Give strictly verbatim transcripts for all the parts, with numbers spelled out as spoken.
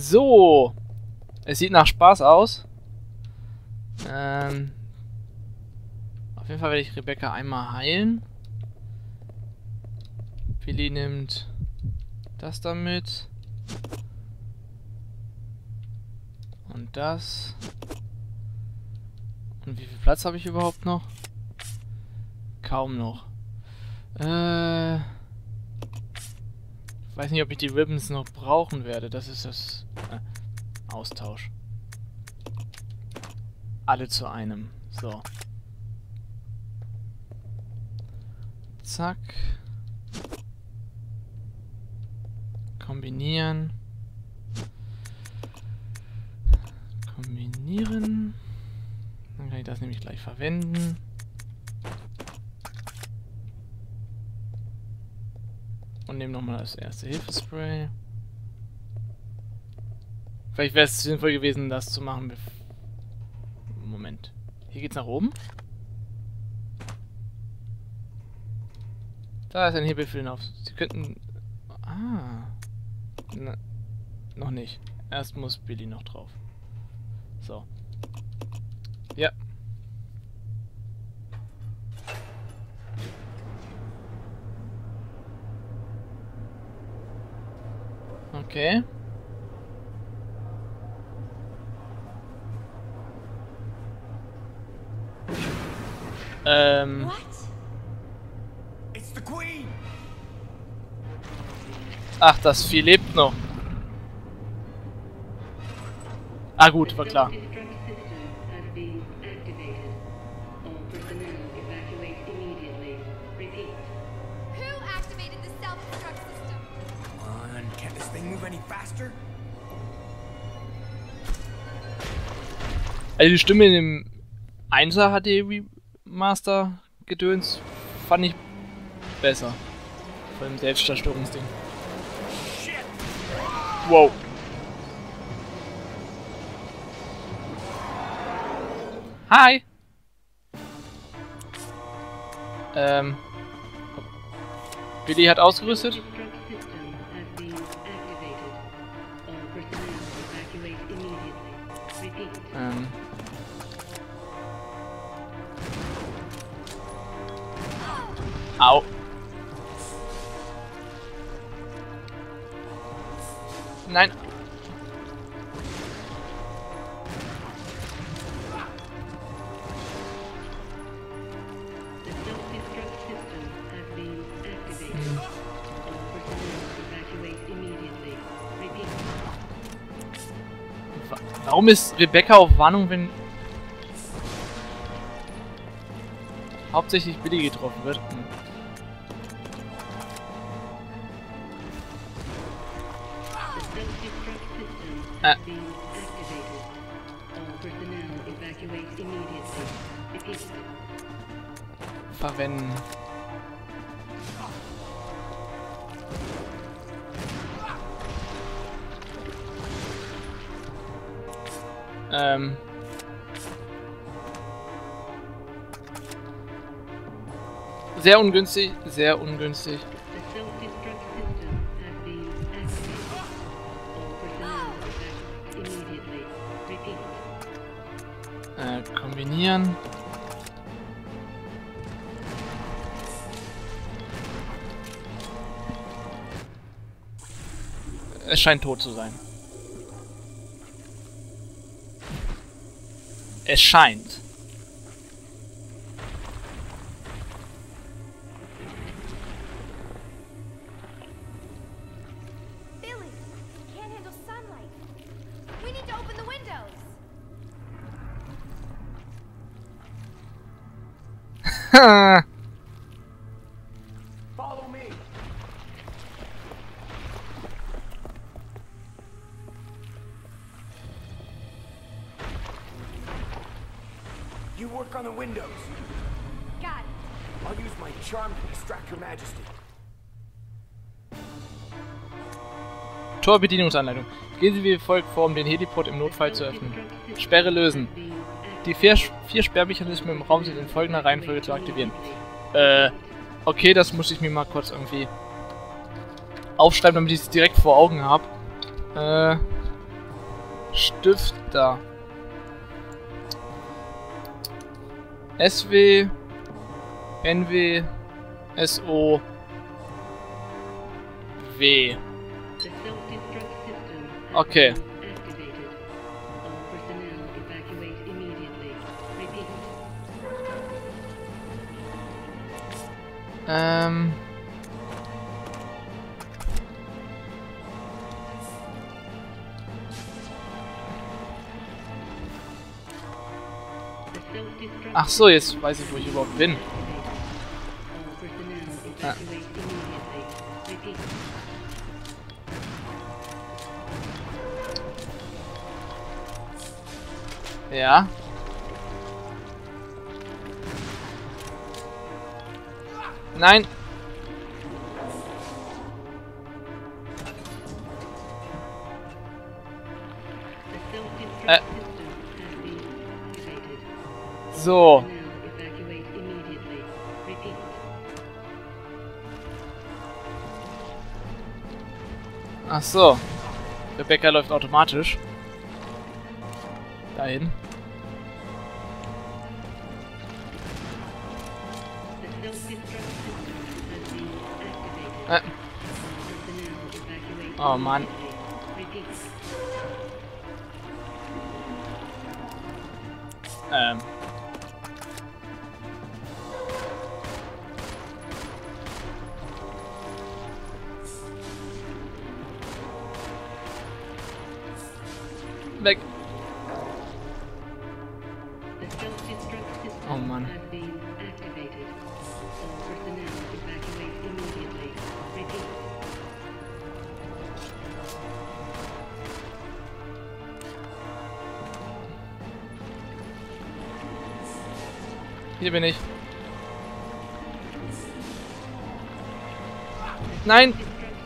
So. Es sieht nach Spaß aus. Ähm. Auf jeden Fall werde ich Rebecca einmal heilen. Billy nimmt das damit. Und das. Und wie viel Platz habe ich überhaupt noch? Kaum noch. Äh. Ich weiß nicht, ob ich die Ribbons noch brauchen werde. Das ist das äh, Austausch. Alle zu einem. So. Zack. Kombinieren. Kombinieren. Dann kann ich das nämlich gleich verwenden. Und nehme nochmal das erste Hilfespray. Vielleicht wäre es sinnvoll gewesen, das zu machen. Moment. Hier geht's nach oben. Da ist ein Hebel für den Auf. Sie könnten... Ah. Na, noch nicht. Erst muss Billy noch drauf. So. Ja. Okay. Ähm. Ach, das Vieh lebt noch. Ah gut, war klar. Also die Stimme in dem Einser H D Remaster Gedöns fand ich besser. Von dem Selbstzerstörungsding. Wow. Hi. Ähm. Billy hat ausgerüstet. Ähm. Au. Nein. Warum ist Rebecca auf Warnung, wenn hauptsächlich Billy getroffen wird? Hm. Äh. Verwenden. Ähm. Sehr ungünstig, sehr ungünstig. Äh, kombinieren. Es scheint tot zu sein. Es scheint. Billy, can't handle sunlight. We need to open the windows. Follow me. You work on the windows. Got it. I'll use my charm to distract Your Majesty. Torbedienungsanleitung. Gehen Sie wie folgt vor, um den Heliport im Notfall zu öffnen. Sperre lösen. Die vier, vier Sperrmechanismen im Raum sind in folgender Reihenfolge zu aktivieren. Äh, okay, das muss ich mir mal kurz irgendwie aufschreiben, damit ich es direkt vor Augen habe. Äh, Stift da. S W, N W, S O, W. Okay. Ähm. Ach so, jetzt weiß ich, wo ich überhaupt bin. Ah. Ja. Nein. Äh. So. Ach so. Rebecca läuft automatisch. Dahin. Äh. Oh Mann. Ähm. Weg. Oh Mann. Hier bin ich. Nein!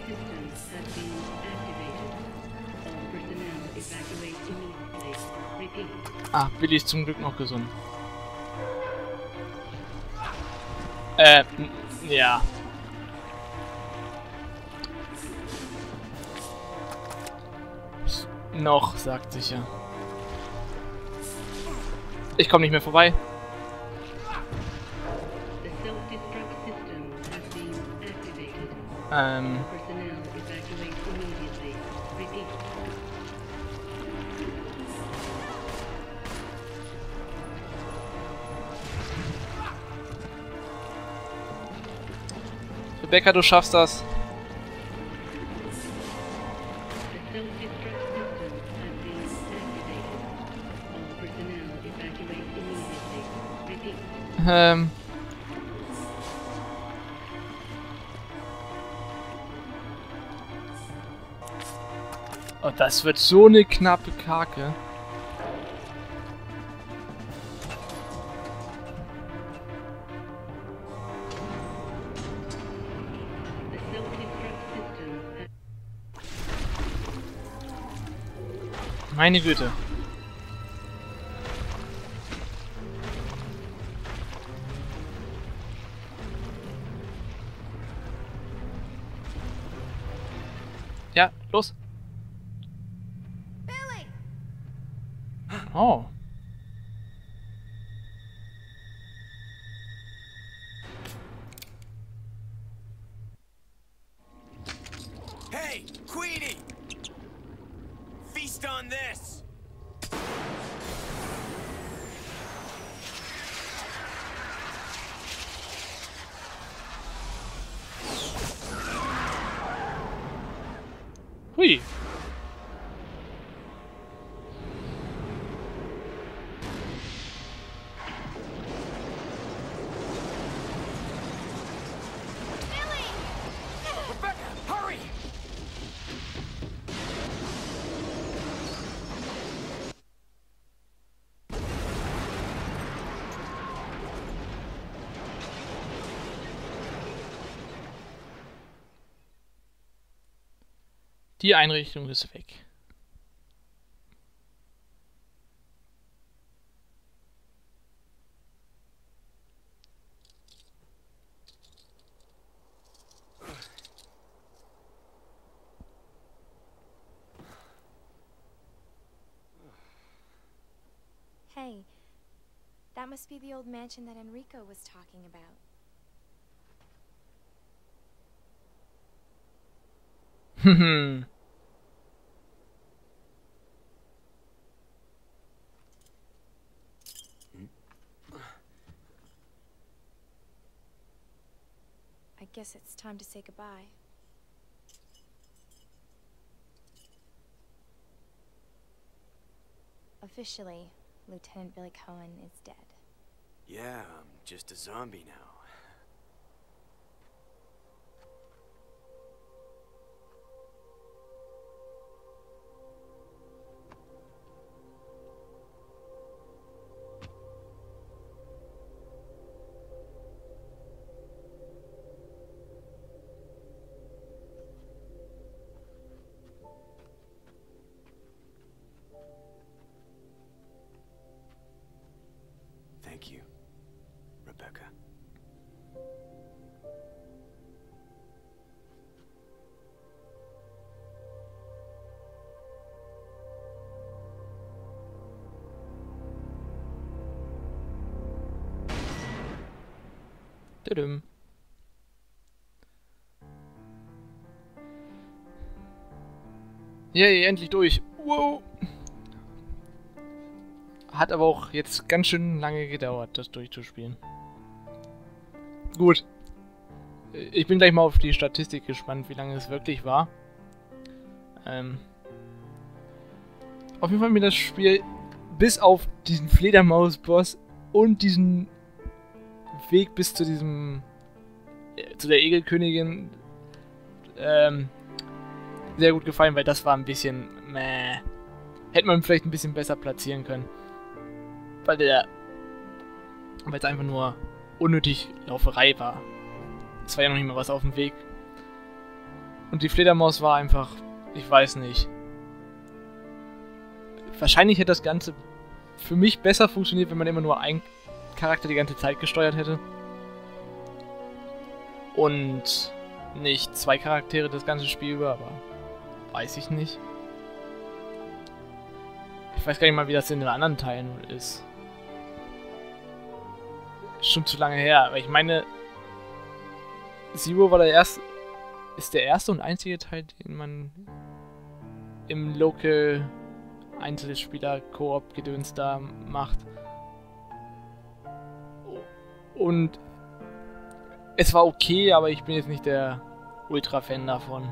Ah, Billy ist zum Glück noch gesund. Äh, ja. Noch, sagt sicher. Ich komme nicht mehr vorbei. Ähm. Rebecca, du schaffst das. Ähm. Oh, das wird so eine knappe Kacke. Meine Güte. Ja, los. Billy! Oh. Hey, Queenie! Feast on this! Hui. Rebecca, hurry! Die Einrichtung ist weg. Hey, that must be the old mansion that Enrico was talking about. Hm. I guess it's time to say goodbye. Officially, Lieutenant Billy Cohen is dead. Yeah, I'm just a zombie now. Thank you, Rebecca. Tudum. Yay, endlich durch. Wow. Hat aber auch jetzt ganz schön lange gedauert, das durchzuspielen. Gut. Ich bin gleich mal auf die Statistik gespannt, wie lange es wirklich war. Ähm. Auf jeden Fall mir das Spiel bis auf diesen Fledermaus-Boss und diesen Weg bis zu diesem äh, zu der Egelkönigin ähm, sehr gut gefallen, weil das war ein bisschen meh. Hätte man vielleicht ein bisschen besser platzieren können. Weil der weil es einfach nur unnötig Lauferei war. Es war ja noch nicht mal was auf dem Weg. Und die Fledermaus war einfach, ich weiß nicht. Wahrscheinlich hätte das Ganze für mich besser funktioniert, wenn man immer nur einen Charakter die ganze Zeit gesteuert hätte. Und nicht zwei Charaktere das ganze Spiel über, aber weiß ich nicht. Ich weiß gar nicht mal, wie das in den anderen Teilen ist. Schon zu lange her, aber ich meine, Zero war der erste, ist der erste und einzige Teil, den man im Local Einzelspieler-Koop-Gedöns da macht. Und es war okay, aber ich bin jetzt nicht der Ultra-Fan davon.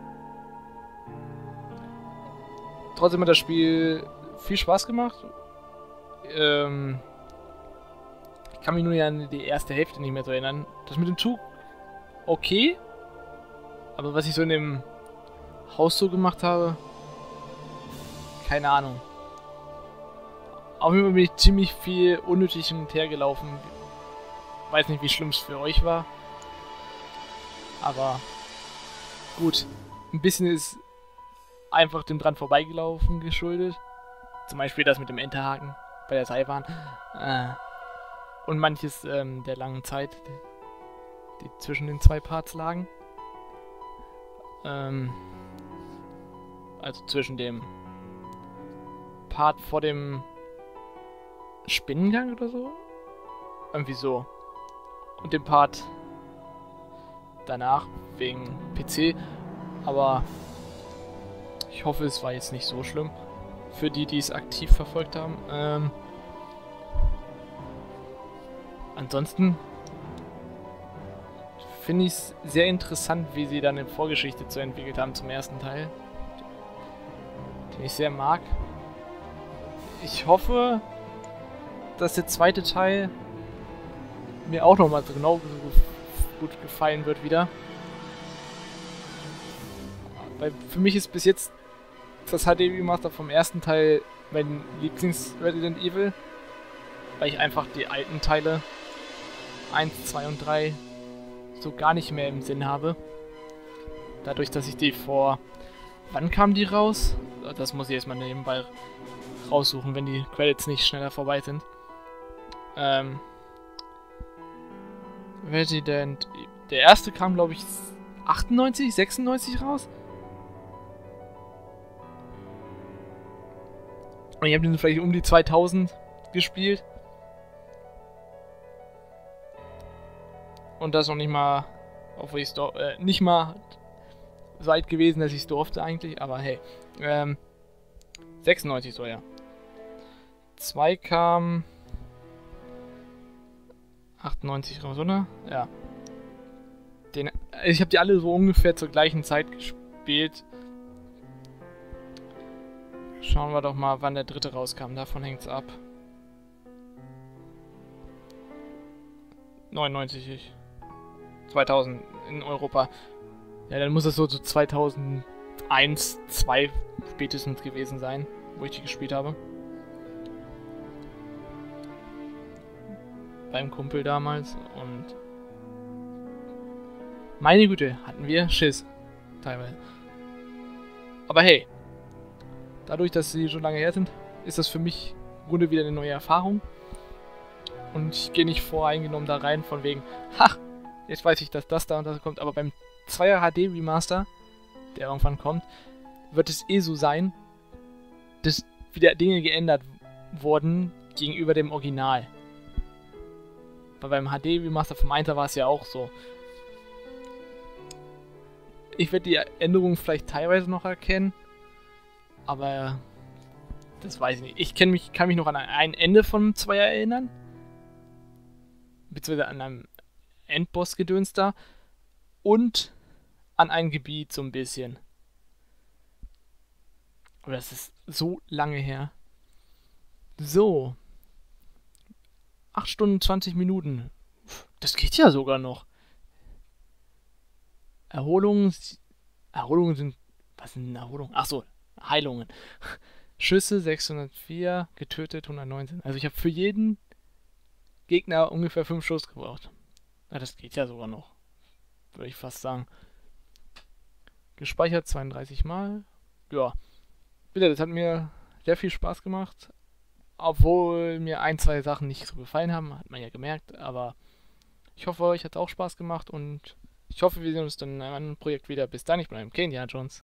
Trotzdem hat das Spiel viel Spaß gemacht. Ähm, ich kann mich nur an die erste Hälfte nicht mehr so erinnern. Das mit dem Zug, okay. Aber was ich so in dem Haus so gemacht habe, keine Ahnung. Auf jeden Fall bin ich ziemlich viel unnötig hin und her gelaufen. Weiß nicht, wie schlimm es für euch war. Aber gut. Ein bisschen ist einfach dem dran vorbeigelaufen geschuldet. Zum Beispiel das mit dem Enterhaken bei der Seilbahn. Äh, und manches ähm, der langen Zeit, die, die zwischen den zwei Parts lagen. Ähm, also zwischen dem Part vor dem Spinnengang oder so. Irgendwie so. Und dem Part danach wegen P C. Aber ich hoffe, es war jetzt nicht so schlimm. Für die, die es aktiv verfolgt haben. Ähm, ansonsten finde ich es sehr interessant, wie sie dann eine Vorgeschichte zu entwickelt haben zum ersten Teil. Den ich sehr mag. Ich hoffe, dass der zweite Teil mir auch nochmal so genau so gut gefallen wird wieder. Weil für mich ist bis jetzt das H D Remaster vom ersten Teil mein Lieblings-Resident Evil. Weil ich einfach die alten Teile eins, zwei und drei so gar nicht mehr im Sinn habe. Dadurch, dass ich die vor... Wann kamen die raus? Das muss ich erstmal nebenbei raussuchen, wenn die Credits nicht schneller vorbei sind. Ähm... Resident... Der erste kam, glaube ich, achtundneunzig, sechsundneunzig raus. Und ich habe den vielleicht um die zweitausend gespielt. Und das noch nicht mal, obwohl ich äh, nicht mal so weit gewesen, dass ich es durfte eigentlich, aber hey. Ähm, sechsundneunzig so, ja. zwei kam achtundneunzig raus, oder? Ja. Den, ich habe die alle so ungefähr zur gleichen Zeit gespielt. Schauen wir doch mal, wann der dritte rauskam. Davon hängt's ab. neunundneunzig ich. zweitausend in Europa. Ja, dann muss es so zu zweitausendeins, zwei spätestens gewesen sein, wo ich die gespielt habe. Beim Kumpel damals und meine Güte, hatten wir Schiss. Teilweise. Aber hey, dadurch, dass sie schon lange her sind, ist das für mich im Grunde wieder eine neue Erfahrung. Und ich gehe nicht voreingenommen da rein, von wegen, ha, jetzt weiß ich, dass das da und das kommt. Aber beim zweier H D Remaster, der irgendwann kommt, wird es eh so sein, dass wieder Dinge geändert wurden gegenüber dem Original. Weil beim H D Remaster vom Einser war es ja auch so. Ich werde die Änderungen vielleicht teilweise noch erkennen, aber das weiß ich nicht. Ich kenn mich, kann mich noch an ein Ende von Zweier erinnern. Beziehungsweise an einem Endboss-Gedöns da. Und an ein Gebiet so ein bisschen. Aber das ist so lange her. So. acht Stunden zwanzig Minuten. Das geht ja sogar noch. Erholungen. Erholungen sind. Was sind Erholungen? Achso, Heilungen. Schüsse sechshundertvier, getötet hundertneunzehn. Also ich habe für jeden Gegner ungefähr fünf Schuss gebraucht. Ja, das geht ja sogar noch. Würde ich fast sagen. Gespeichert zweiunddreißig Mal. Ja. Bitte, das hat mir sehr viel Spaß gemacht. Obwohl mir ein, zwei Sachen nicht so gefallen haben, hat man ja gemerkt. Aber ich hoffe, euch hat auch Spaß gemacht und ich hoffe, wir sehen uns dann in einem anderen Projekt wieder. Bis dann, ich bleibe Indiana Jones.